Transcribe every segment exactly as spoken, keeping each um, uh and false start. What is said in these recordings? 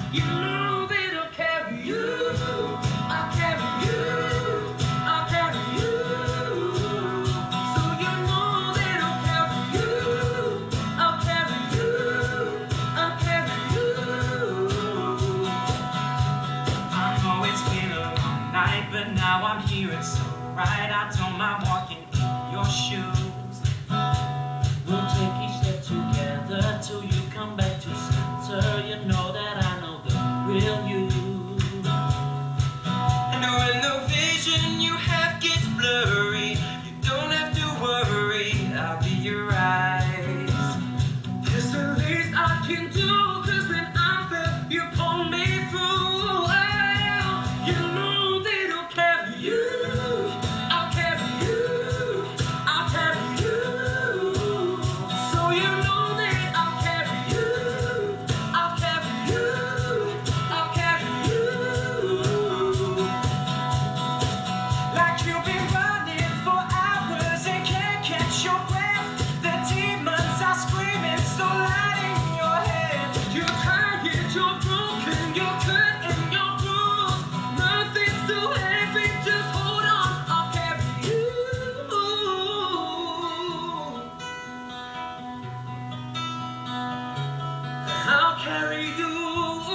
You know that I'll carry you. I'll carry you. I'll carry you. So you know that I'll carry you. I'll carry you. I'll carry you. I know it's been a long night, but now I'm here. It's so right. I don't mind walking in your shoes. We'll take each step together till you come back to center. You know that I know the real you. And when the vision you have gets blurry, you don't have to worry, I'll be your eyes. That's the least I can do, cause when I fell, you pulled me through. Oh, you know that I'll carry you. I'll carry you. I'll carry you. So you know that I'll carry you. I'll carry you. I'll carry you. Like you've been running for hours and can't catch your breath. The demons are screaming so loud in your head. You're tired, you're broken, you're cut and you're bruised. Nothing's too heavy, just hold on. I'll carry you. I'll carry you. Oh,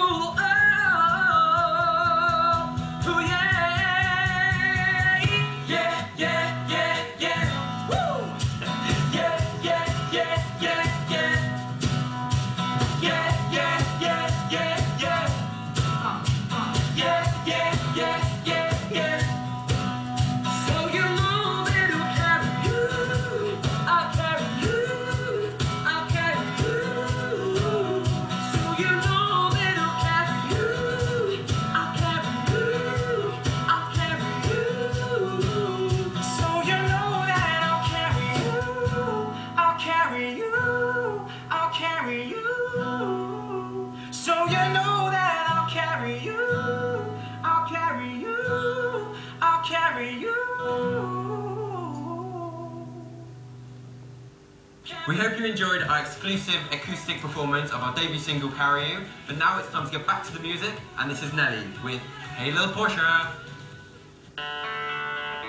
oh, yeah. Yeah, yeah, yeah, yeah. Woo! Yeah, yeah, yeah, yeah, yeah. Yeah, yeah, yeah, yeah, yeah. Uh, uh, yeah, yeah, yeah, yeah, yeah. So you know that I'll carry you. I'll carry you. I'll carry you. So you know that I'll carry you. I'll carry you. I'll carry you. So you know that I'll carry you. I'll carry you. I'll carry you. So you know that I'll carry you. I'll carry you. I'll carry you. We hope you enjoyed our exclusive acoustic performance of our debut single, Carry You. But now it's time to get back to the music, and this is Nelly with Hey Lil Portia.